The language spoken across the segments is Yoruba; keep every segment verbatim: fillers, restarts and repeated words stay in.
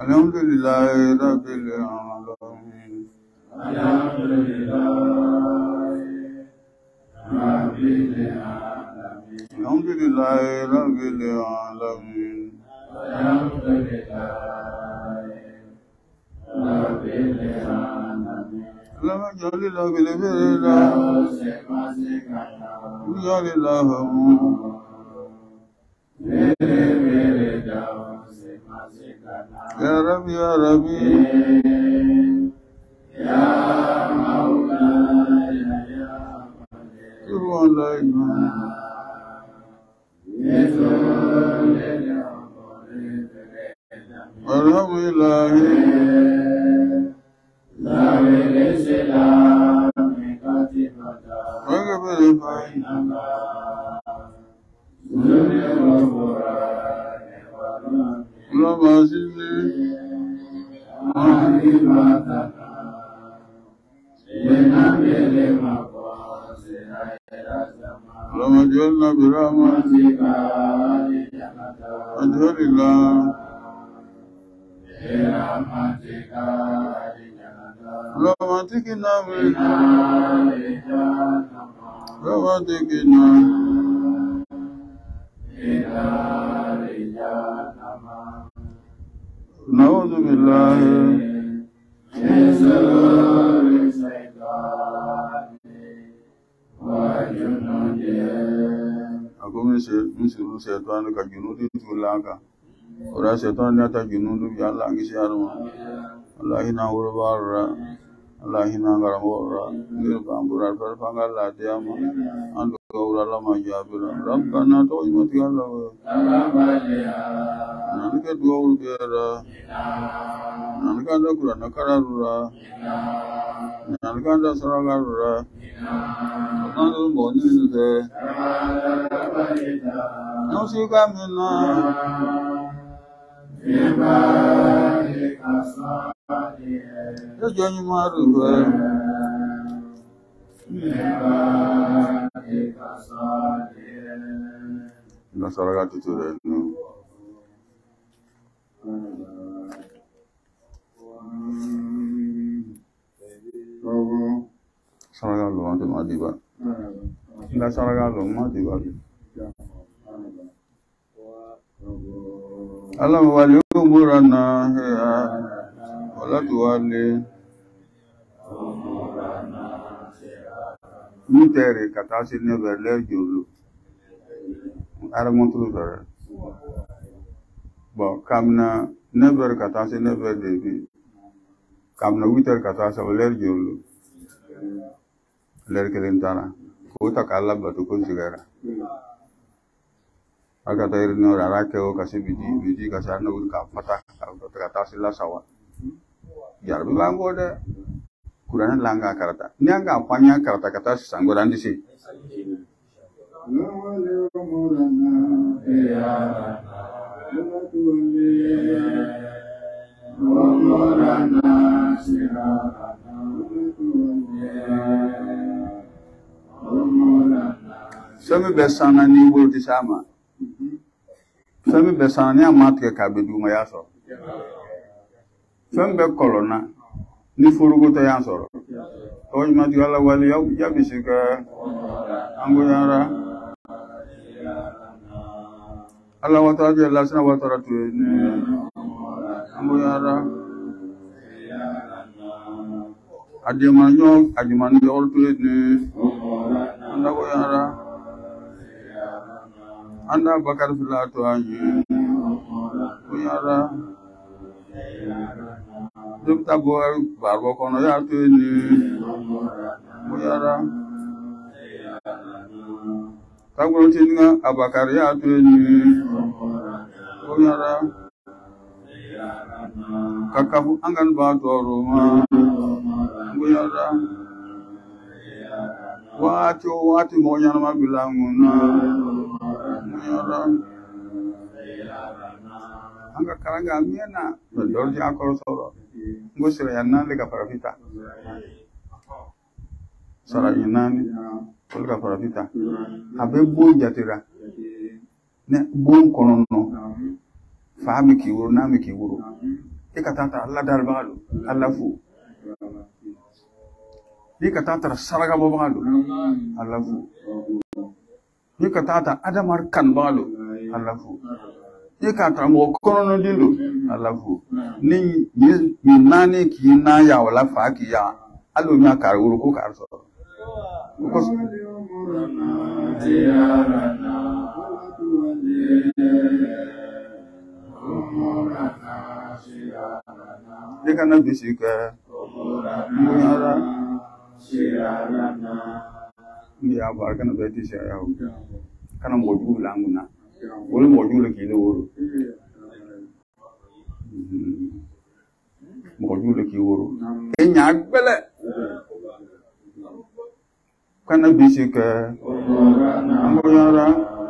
Alhamdulillahi rabbil alamin. Alhamdulillahi rabbil alamin. Lama jalillah bil firda. Jalillah. Ya Rabbi ya Rabbi. Ya Maula ya Maula. Alhamdulillah. Alhamdulillah birahmatika Alhamdulillah birahmatika Rahmatikina Rahmatikina Na'udzu billahi min syarri Aku misiru setan ka junudu tulaka. Ora setan nyata junudu ya Allah ngi siarma. Allah hina urbarra. Allah hina garamora. Nir bambura per pangala tiama. Andu gaurala majabira. Rabbana toimati Allah. Nanka dua ulbera. Nanka da kurana kararura. Nanka da saragarura. Nanka boni nute. Nausuka minna. Jangan maru. Nasaraga itu deh. Saraga lu mati mati ba. Nggak saraga lu mati ba. Allah wali umurana ya wala tuwali mitere katasi ne berle julu ara montru dara bo kamna ne ber katasi ne ber debi kamna witer katasa ler julu ler kelentara ko ta kala batu ko sigara aga tayir no rara ke o kasi biji biji kasar no ka pata ka kata sila sawa jar bi bango de kurana langa karata ni anga apanya karata kata sanggoran di si Sami besana ni bulti sama Femi besani amat ke kabedu mayaso. Femi be kolona ni furugo to yansoro. To ma di wala wali ya ya bisika ango yara. Allah wa ta'ala jalla sana wa ta'ala tu ni ango yara. Adimanyo adiman yo tu ni ango yara. Anda bakar filatu anyi Uyara Dukta boar barbo kono ya tu ini Uyara Tagul tinga abakar ya tu ini Uyara Kakabu anggan batu rumah Uyara Wati wati monya nama bilang Muyara Angka karanga miena Bedor di akor soro Ngu sirayana lega parafita Sarayana ni Lega parafita Habe bu jatira Ne bu konono Fahami kiwuru nami kiwuru ikatata Allah darbalu Allah fu ikatata saraga babalu Allah fu ikatata adamar kan balu Allah fu ikatata mo kono dilu Allah fu ni ni nani ki na ya wala fa ki ya allo nya kar wuro ko kar so ko Dia kan bisika, muara, dia apa kan berarti saya, karena moju languna, boleh moju lagi lor, moju lagi lor, enyak bela, karena bisika, muara.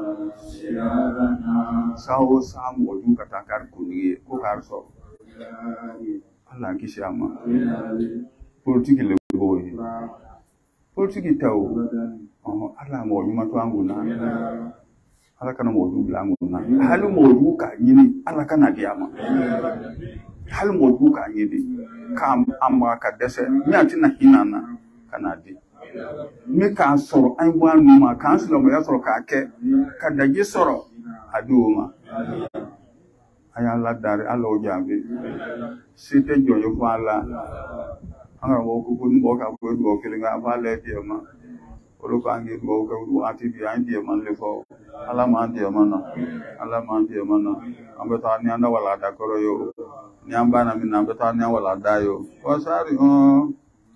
Sawo sam moju katakar kuni ko karso Allah kisi ama politiki le boy politiki taw oh Allah moju matwangu na Allah kana moju blangu na halu moju ka yini Allah kana diama halu moju ka yini kam amma ka dese nyati na hinana kana di mi ka soro ay wanu ma kan solo mo ya soro ka ke ka daji soro aduma aya la dar alo jambe site joyo fala anga wo ku ku mo ka ko do ke nga ba le ti ma olo ka ngi go ka du ati bi an di man le fo ala man di man na ala man di man na ambe ta ni anda wala da koro yo ni amba na mi na ambe ta ni wala da yo ko sari o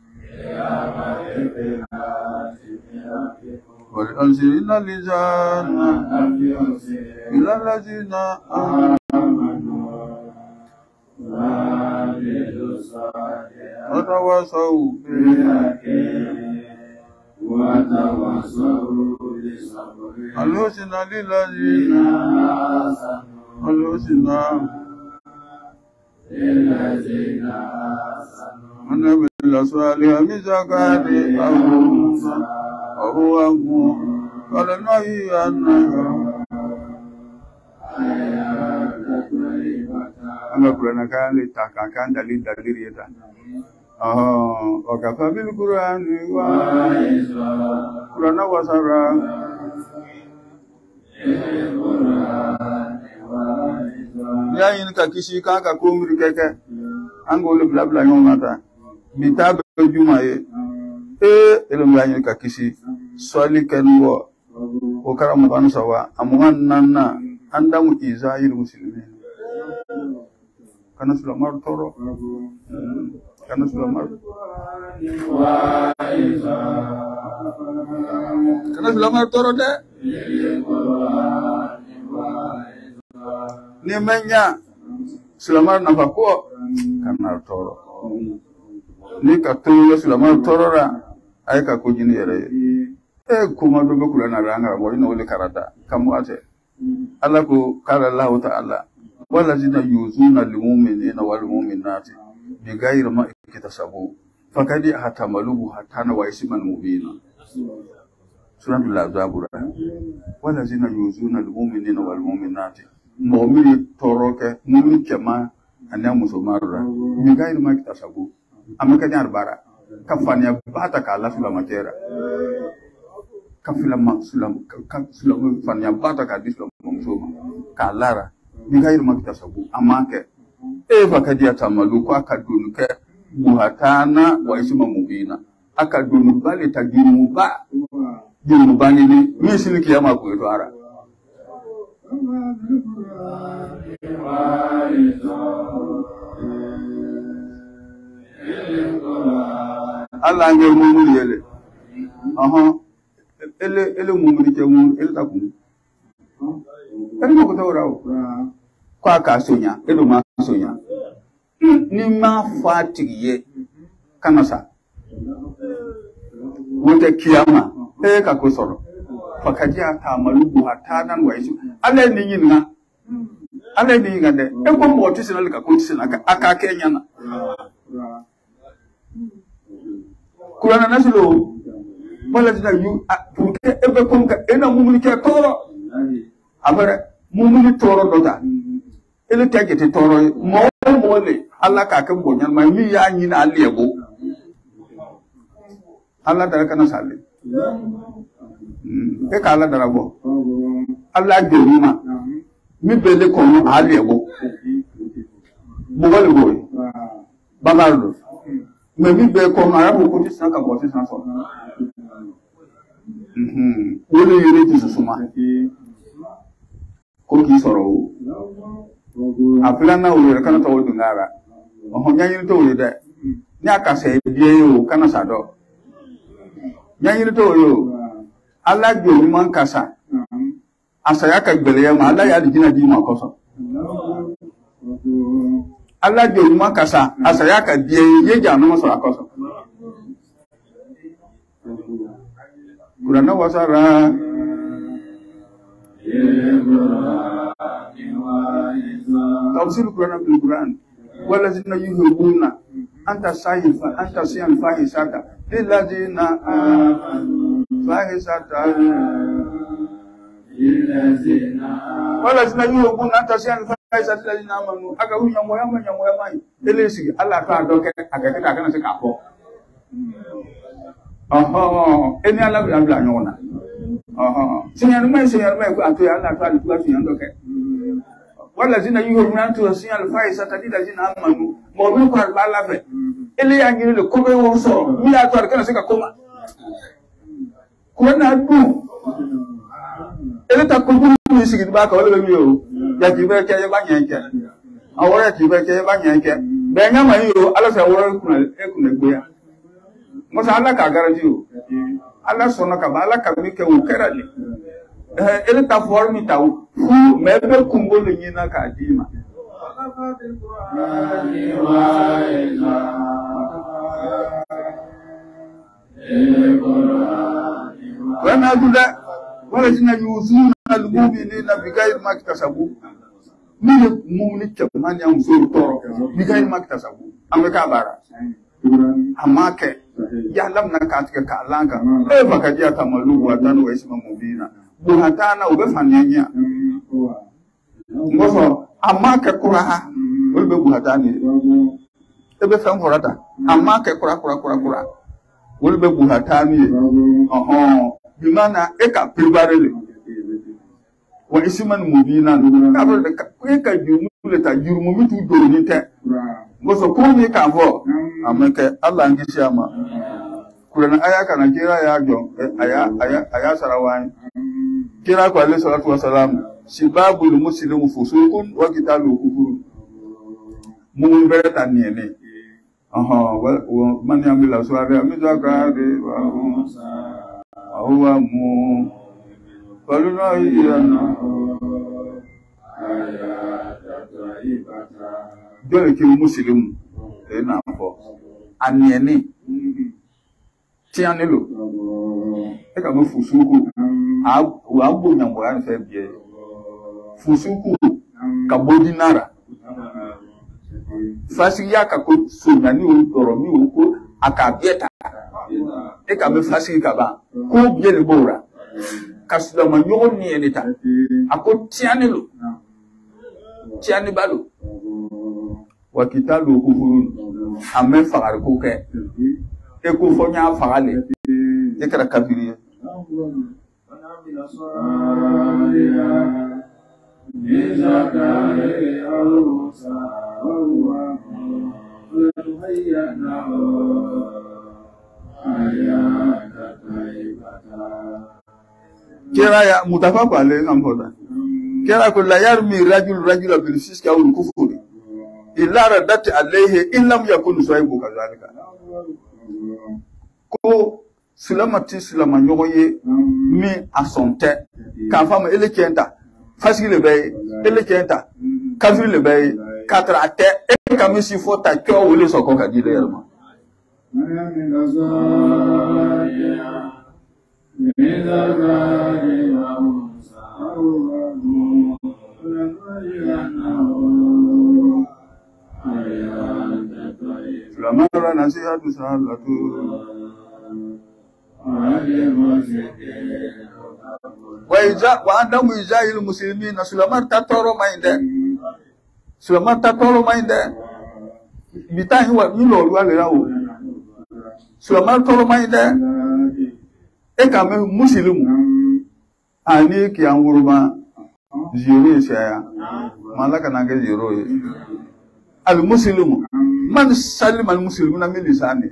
والأنزلنا لجانا إلى الذين آمنوا وتواصوا بالحق وتواصوا بالصبر الحسنى للذين آمنوا الحسنى للذين آمنوا من الأصالح مزكاة أو وهو أمور ولنهي أنه أما كلنا كان لتاكا كان دليل دليل يتا آه وكفى بالقرآن وعيسى كلنا وسرا يا إنك كيشي كاكا كومري كاكا أنقول بلا بلا يوم ماتا بتاب الجمعة eh elum ya ka kisi swali kenwo ko karamu ban sawa amuhan nanna andamu izail muslimin kana sulamar toro kana sulamar kana sulamar toro de ni menya sulamar nafako kana toro ni ka tuyo sulamar toro ra ay ka ko jini yere e kuma do be kula na ranga mo ino le karata kamu ate Allah ko kala Allah ta'ala wala zina yuzuna lil mu'minina wal mu'minati bi ghayri ma iktasabu fakadi hatamaluhu hatana wa isman mubina suratul zabura wala zina yuzuna lil mu'minina wal mu'minati mu'mini toroke mu'min kema anya musumarra bi ghayri ma iktasabu amaka nyar bara kafanya bata ka Allah sula matera kafila maksulam kafila fanya bata ka dislo mumsuma ka lara bigairu makita sabu amake e bakadia tamalu ko akadunu ke muhatana wa isma mubina akadunu bale tagimu ba jimu bani ni misili kiyama ko to ara Allah ngel mumu yele aha ele ele mumu ni kemu ele takun ele mo ko tawrawo kwa ka sonya ele ma sonya ni ma fatiye kanasa wote kiyama e ka ko soro fakati ata malubu hatanan wa isu ale ni yinna ale ni ngade e ko mo tisina le ka ko tisina aka kenya na Kurana nasilo wala tina yu puke ebe konka ena mumuni ke toro abare mumuni toro dota ele tege te toro mo mo le Allah ka kan bonyan mai mi ya yin aliyabo Allah da kana sale e ka Allah da rabo Allah gerima mi bele ko no aliyabo mo wale boy bagardo me mi be ko mara ko ti san ka bo ti san so mhm wole yere ti susuma ko ki soro apilana o yere kana to o dungara o nyanyi to o de ni aka se bie o kana sado nyanyi to yo ala gbe ni man kasa asaya ka gbele ya ma ala ya di jina di ma koso ala gbe ni man kasa asaya ka bie ye ja no so akoso Kurana wasara tafsir Quran bil Quran walazina yuhibuna anta sahifa anta siyan fahisata lillazina fahisata lillazina walazina yuhibuna anta siyan fahisata lillazina amanu aga hunya moya moya moya mai elesi Allah ka doke aga kita kana se kapo aha eni ala bi abla nyona aha sinya mai sinya mai ko atu ala ta tu asu yando ke wala zina yuhur nan tu sinya al faisa tadi da zina amanu mo bi ko bala fe ele ya ngiri le ko be wo so mi atu ar kana se ka koma ko na du ele ta ko du ni sigi ba ka wala mi yo ya ki be ke ba nyanke awore ki be ke ba nyanke be nya mai yo ala se woro ku na e ku na gbe ya mo sa ala ka garanti o ala sona ka ba ala ka mi ke o kera ni eh ele ta formi ta o fu me be kumbo le ni na ka dima wa na dula wala sina yuzuna al-mu'minina bi ghayri ma iktasabu mi mu'min ke man ya musoro toro bi ghayri ma iktasabu ameka bara amake ya lam na ka tika ka langa e baka dia kamalu wa tanu wa isma mubina buhatana ube fanyanya ngoso amake kura ube buhatani ebe fam horata amake kura kura kura kura ube buhatani oho bimana e ka pribarele wa isman mubina ka bro de ka ka jumu le ta jurumu mitu do ni te ngoso ko ni ka vo amake Allah ngi shama kurana aya kana kira ya jo aya aya aya sarawani kira ko alayhi salatu wasalam sibabul muslimu fusukun wa qitalu kufur mun berata niene aha wa man yamila suara amizaka de wa huwa mu faluna yana aya taibata dole ki muslimu ena fo aniene ti anelo e ka mo fusuku a wa gbo nyan bo yan fe bie fusuku ka bodi nara fasi ya ka ko so nyani o toro mi o ko aka bieta e ka me fasi ka ba ko bie le bora ka sula ma nyogo ni enita ako ti anelo ti anibalo wa kitalu kufurun amen fagar ko ke e ko fo nya fagale e kara kafiri kira ya mutafaku ale ngamboda kira ko la yarmi rajul rajul bil fiska wal kufuri illa radat alayhi in lam yakun saibu kazalika ko sulamati sulama nyoye mi asonte ka fama ele kenta fasile bay ele kenta kafir le bay katra te e kamisi fota kyo wole soko ka dile yerma Flamara nasihatu salatu wa iza wa andamu izahil muslimin Sulaiman tatoro mainde Sulaiman tatoro mainde bita hi wa mi lo wa le rawo Sulaiman toro mai da e ka me muslimu ani ki an wurma zero ya malaka na ga zero al muslimu man salima al muslimuna min lisani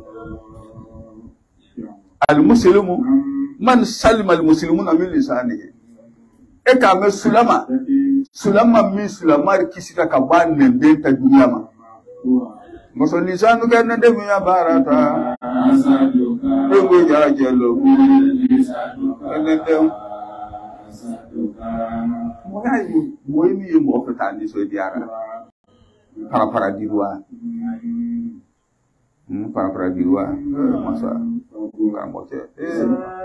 al muslimu man salima al muslimuna min lisani e ka me sulama sulama mi sulama kisira ka ba nende ta duniya ma Moso lisanu kan nende mi barata ego ya jelo nende mo ga yi mo mi mo fata ni so diara para para dirua hmm para para dirua masa kan mo che eh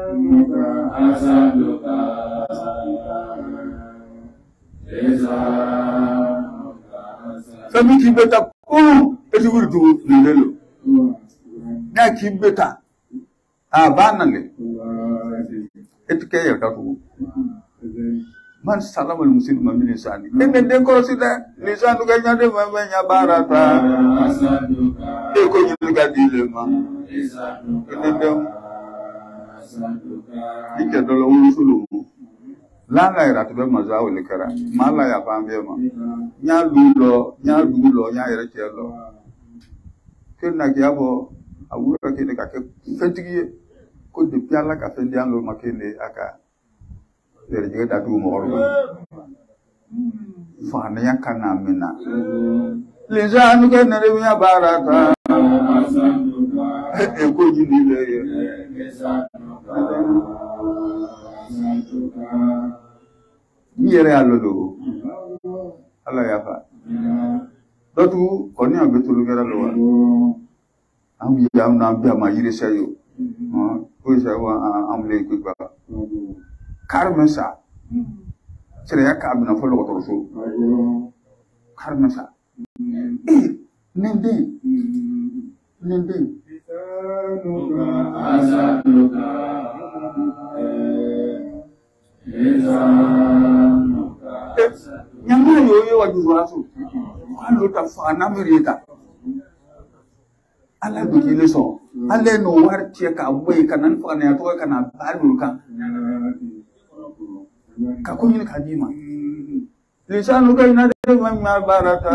Sami ki beta ko eti wurdu lelo na ki beta a banale eti ke ya taku man salama muslim min lisani en den ko sida lisanu ga nyande ma nya barata e ko nyi ga dile ma en den ike dolo wusulu lana ira to be mazawo likara mala ya pambe ma nya lulo nya lulo nya ira chelo kenna kiabo awura kene ka ke fetigi ko de piala ka fendi an lo makene aka ere je da du mo ro fa na ya kana mena le ja anu ke na re ya baraka e ko ji ni le Yere alolo ala yafa dotu koni abetulu gera lo am yam na bia ma yire sayo ko sawa am le ko ba karmasa sere yakka abna fo lo to so karmasa nende nende Nyama yoyo wa juwasu kwalo ta fana merita ala bikile so ale no wartie ka boy kanan fana ya to kana balu kan ka kunyin kadima lisanu ka ina de ma barata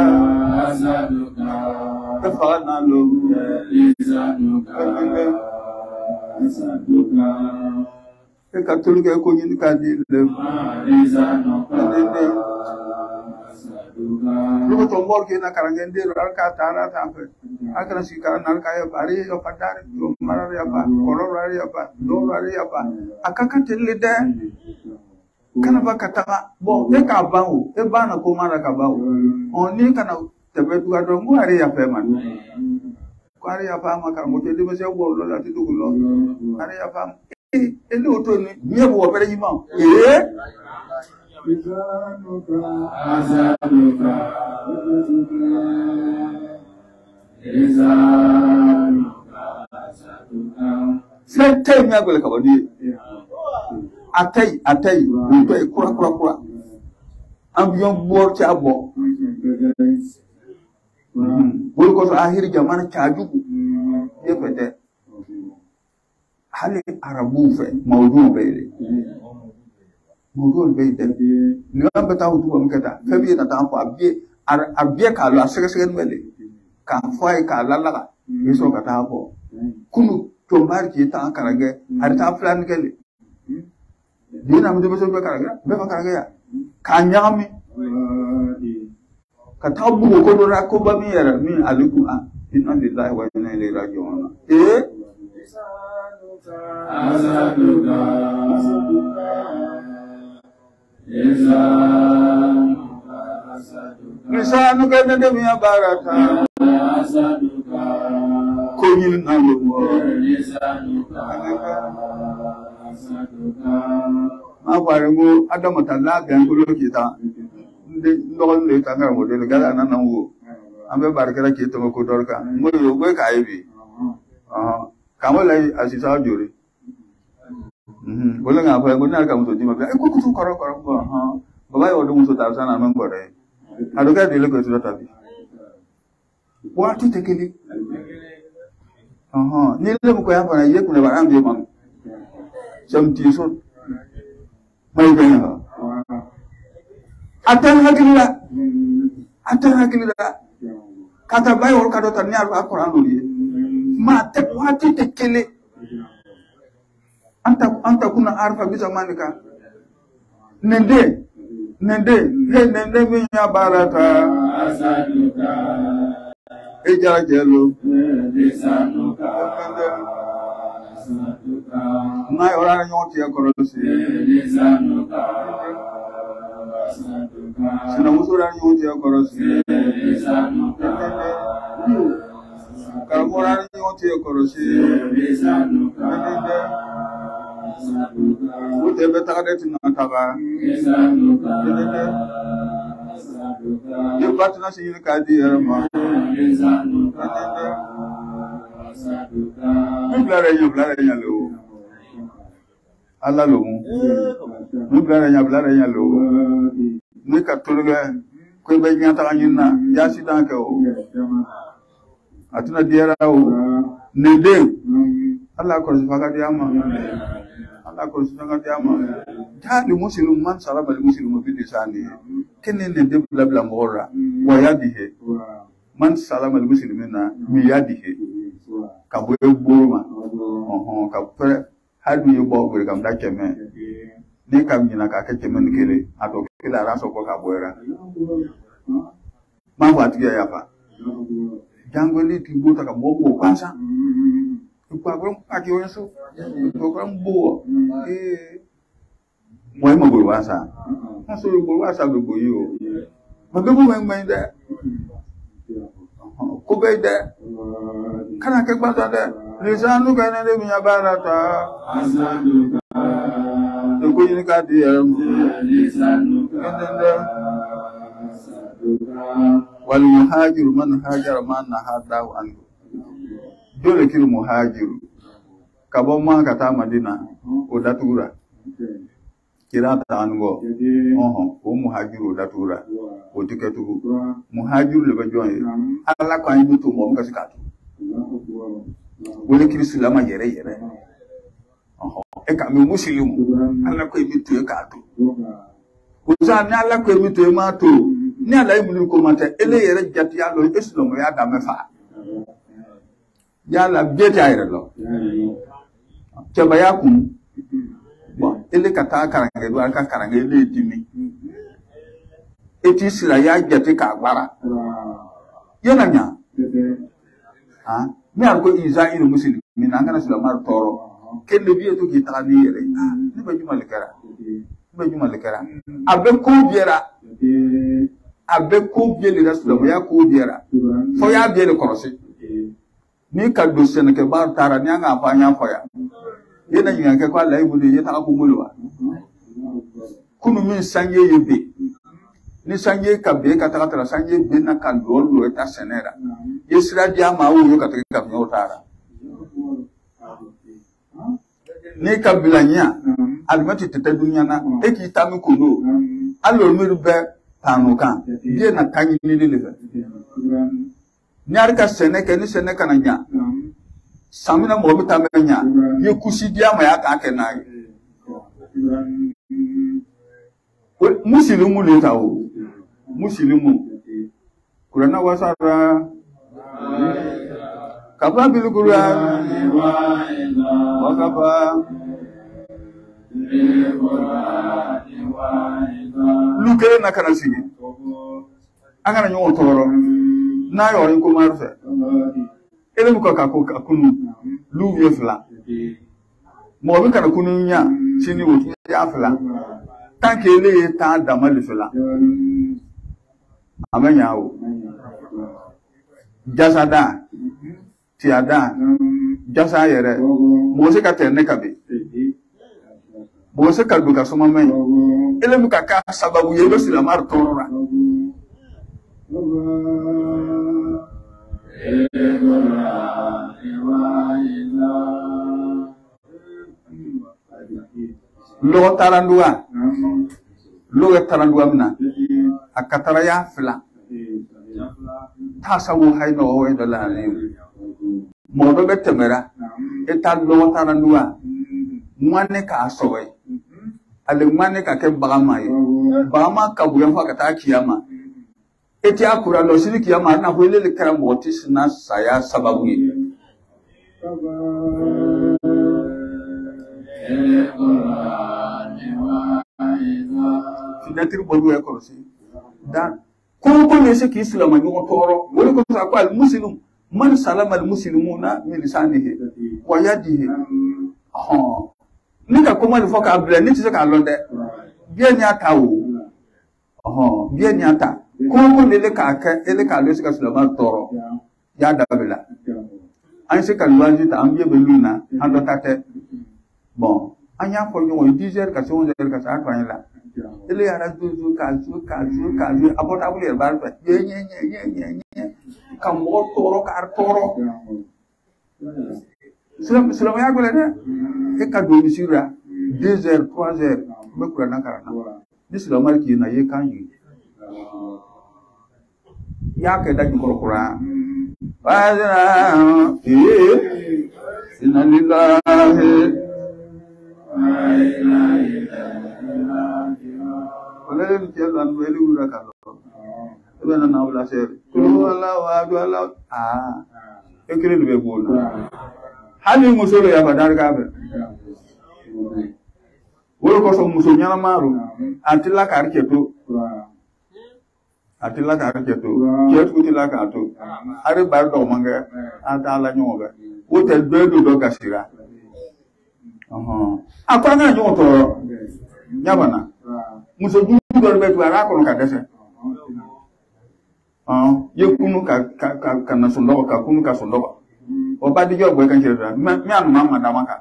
ka fana lo lisanu ka lisanu ka e ka tulu ke kunyin kadile lisanu ka Lugo tombor ke na karangende ral ka tara ta pe akara sikara nal ka ya bari yo padare yo marar ya pa koror ya pa do ya pa akaka telle de kana ba kataba bo e ka bawo e bana ko mara ka bawo oni kana tebe du ado mu ari ya pe man ko ari ya pa ma ka mo te de se wo lo la ti du lo ari ya pa e e lo to ni mi bo pere yima e Lisanuka azaduka Lisanuka azaduka Sentai mi agole kabodi Atai atai Untuk kura kura kura Ambiyon bor ci abo Bulu ko akhir zaman cajuku Dia pede Hali Arabu fe Maudu bele Maudu bele Ngan betahu tu mketa Fabi na tampo abie Abie kalu asege sege nwele Kamfai kalala Yeso kata hapo Kunu tombar kita karage Harita flan kele Dina mtu beso be karage Be karage ya Kanyami Katabu ko do ra ko ba mi yara mi aliku a inna lillahi wa inna ilaihi raji'un eh azaduka lisanu ka nende mi barata azaduka ko yin na lo lisanuka azaduka ma farengo adama talla ga ngulo kita ndol le tanga mo de gala na na wo ambe barkera ke to ko dorka mo yo go ka ibi ah kamo lai asisa jori mhm bola nga fa ngona ka mo to jima be ko ko koro koro ko ha baba yo do mo to ta sana man ko re adoka de le ko to ta bi wati tekeli aha ni le ko ya fara ye kuna ba an be man samti so mai ga ha atan hakilla atan hakilla kata bay wor kado tan nyar alquran do ye ma te wati tekeli anta anta kuna arfa bi zamanika nende nende he nende mi ya barata asaduka eja jelo lisanuka asaduka na ora nyoti akorosi lisanuka asaduka sina musura nyoti akorosi lisanuka kamora nyoti akorosi lisanuka Ute betade tinataba. Yo patna sini kadi erma. Mublara yo blara ya lo. Alla lo. Mublara ya blara ya lo. Ni katuluga ko be nyata anyina ya sidan ka o. Atuna diara o. Nede. Allah ko sifaka diama. Allah ko sifaka diama. Tali muslimu man salama al muslimu bi lisani. Kenen ne de bla bla mora wa yadihi. Man salama al muslimina mi yadihi. Ka bo egboro ma. Oho ka pre hadu ye bo gbe kam da keme. Ni kam nyina ka ke keme nkele ato kila raso ko ka boera. Ma wa tiya yafa. Jangoli tibuta ka bobo kwanza. Ipagwe aki onso program bo eh mo mo bo wasa so bo wasa go bo yo mo go mo mo inde ko be de kana ke gbata de lisanu ga na de mi barata asanu ka ko yin ka di lisanu ka wal muhajir man hajara man hada an dole kiri muhajiru kabon ma ka ta Madina o datura kira ta ango oho o muhajiru datura o tiketu muhajiru le bajoye ala ko ayi to mo ka sikatu wole kiri sulama yere yere oho e ka mi muslimu ala ko mi to e ka to o sa ni ala ko mi to e ma to ni ala imu ko mate ele yere jati alo islamu ya da mefa yala bete ayre lo ke bayakum bo ele kata karange do aka karange le dimi eti sira ya jate ka agbara yana nya ha mi arko iza inu muslim mi nangana sila mar toro kende biye to ki tani yere ni ba juma lekara ba juma lekara abe ko biera abe ko biele rasula ya ko biera fo ya biele korosi ni ka do sen ke bar tara ni anga pa nya foya yena nya ke kwa lai budi yeta ko mulwa kunu min sanje yebe ni sanje ka be ka ta tara sanje be na ka do do eta senera yesira dia ma wo yo ka ta ka nyo tara ni ka bilanya almati tete dunya na e ki ta mi kuno allo mi be tanuka ye na kanyi ni le nyarka sene ke ni sene kana nya samina mo bita menya ye kusidia ma ya ka kena muslimu le tawo muslimu kurana wasara kafa bil qur'an wa kafa lukere na kana sigi angana nyo toro na yo rin ko marfe ele mu ka ko kunu lu ye fla mo bi kana kunu nya chini wo ya fla tanke ele ta da mal fla amanya wo jasada tiada jasa yere mo se ka tenne kabe mo se ka duka soma men ele mu ka ka sababu ye lo sila mar torora lo tarandua lo tarandua mina akatara ya fla tasawu hayno o do la ni mo do betemera eta lo taranduwa mane ka sowe ale mane ka ke bagama yi bagama ka buya fa ka ta kiyama eti akura lo siri kiyama na hwele le kara motis na saya sababu yi finatri bolu e ko si dan ko ko ne se ki islam ni ko toro woni ko sa ko al muslim man salama al muslimuna min lisanihi wa yadihi ha ni ka ko man fo ka abla ni ti se ka londe bien ni ata o ha bien ni ata ko ko ne le ka ka ele ka lo se ka sulama toro ya dabila an se ka luanji ta ambiye beluna ando tate bon anya ko yo dix heures ka onze heures ka sa to la ele ara duzu ka zu ka zu ka zu abota bule bar fa ye ye ye ye ye ka mo toro ka toro sulam sulam ya gole de e ka do misira deux heures trois heures be kura na karana ni sulam mar ki na ye kan yi ya ke da ko kura wa e inna lillahi wala ni tiada weli ura kalo ebe na na wala ser wala wa wala ah ekere ni be bolu hali musoro ya badar ka be wolo ko so muso nyana maru atila ka arketo atila ka arketo jet ko tila ka to are bar do manga ata la nyoga wotel bedo do gasira aha akwa na nyo to nyabana muso du do be tu ara ko ka dese ah yekunu ka ka ka na so ndo ka kunu ka so ndo o ba di jo gbe kan jere mi anu mama da maka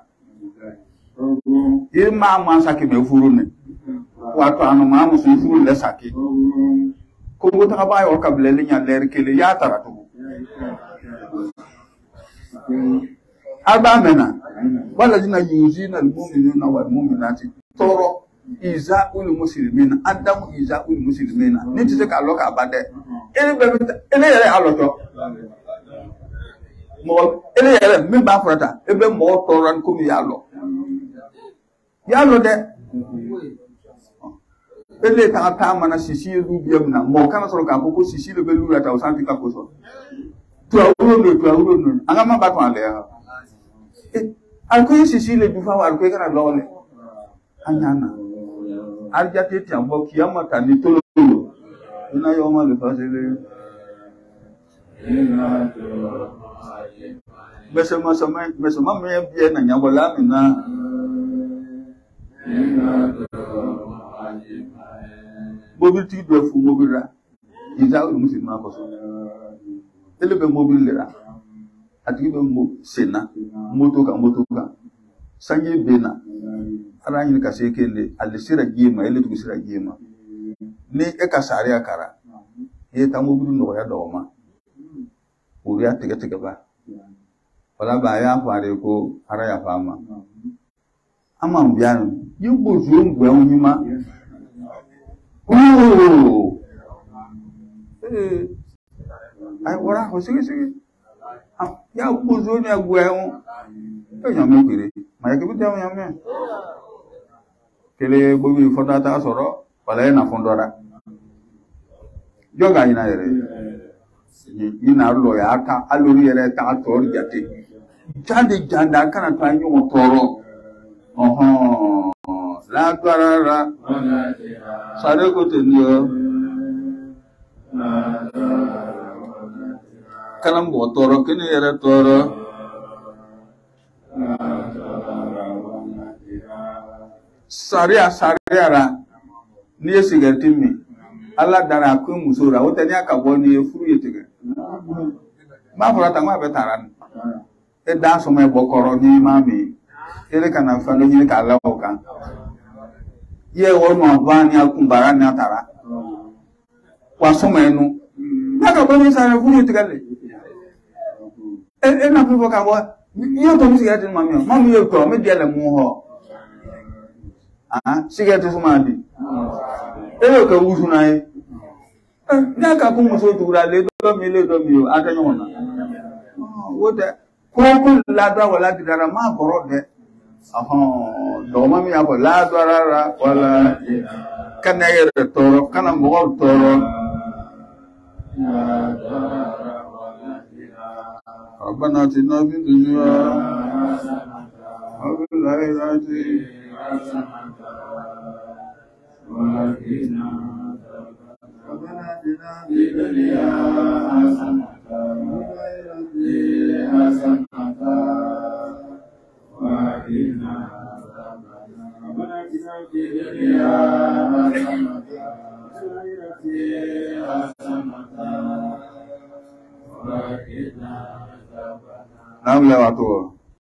ir ma ma saki me furu ne wa to anu ma mu so furu le saki ko go ta ba yo ka blele nya ler kele ya tara to aba mena wala jina yuzina almu'minuna wal mu'minati toro iza ul muslimina adamu iza ul muslimina ni ti se ka lo ka bade ele be ele yele aloto mo ele yele mi ba frata ebe mo toran ko mi yalo yalo de ele ta ta mana sisi du biam na mo kana so ka ko sisi le be lu la ta o santi ka ko so tu awuro no tu awuro no anga ma ba to ale ya alko sisi le du fa wa alko kana lo le anyana arjate ti ambo kiyama tani tolo ina yoma le fasele ina to mesema sama mesema me bien na nyabola mina ina to mobility do fu mobila iza o muslima ko so ele be mobilera ati be mo sena moto ka moto ka sanye bena ara yin ka se kende alisira gima ele tu sira gima ni e ka sare akara e ta mobilu no ya do ma uri ya tege tege ba wala ba ya fare ko ara ya fama ama mbiano yugo zungu ya unyima oh eh ai wala ho sigi sigi ya buzo ni agwe on e yan me kire ma ya ke bi ta yan me kele bobi fonda ta soro wala na fondora joga ina yere ina lo ya ta alori yere ta tor jate jande janda kana ta nyo toro oho la tarara sare ko tenio kalam bo toro kene yere toro saria sariara ni sigarti mi ala dara ku musura o tani aka bo ni furu yetege ma fura ta ma betaran e da so me bokoro ni mami ele kana fa ni ka la o kan ye wo mo ba ni akumbara ni atara wa so me nu na ka bo ni sare furu yetege le e e na fu ka bo yo to mi sigarti mami mami yo ko me dia le mu ho ah sigarti sumandi ele ka wusu na e na ka ku muso tura le to mi le to mi o ata nyona wo de ko ko la do wala dara ma boro de aha do ma mi abo la do rara wala kana yere toro kana mo toro ربنا اتنا في الدنيا وفي الآخرة وقنا ربنا اتنا في الدنيا حسنة وفي الآخرة حسنة وقنا ربنا اتنا في الدنيا حسنة وفي الآخرة حسنة وقنا نعم لا